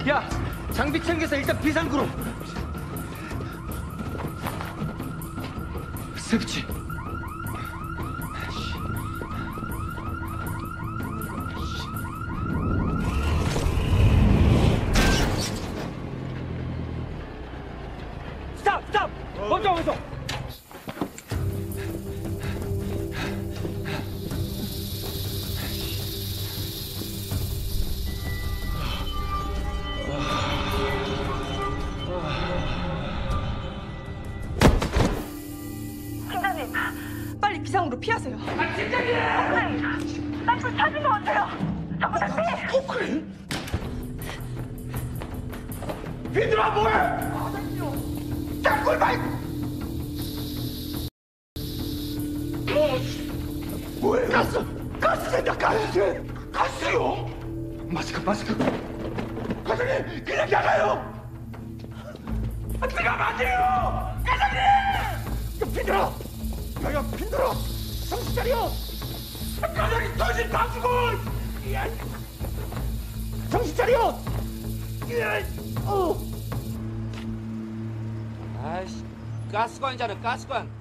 야, 장비 챙겨서 일단 비상구로. 세부치. 스탑! 스탑! 먼저 먼저. 팀장님, 빨리 비상으로 피하세요. 아, 팀장님! 땅굴 찾은 것 같아요. 정상님! 포크레인? 비들아 뭐해? 땅굴 말! 뭐해? 가스 된다, 가스! 가스요? 마스크. 과장님, 그냥 나가요! 들어가면 안 돼요! 과장님! 비들아! 야, 비들아! 정신 차려! 과장님, 정신 다 주고! 정신 차려! 아이씨, 가스관이잖아, 가스관.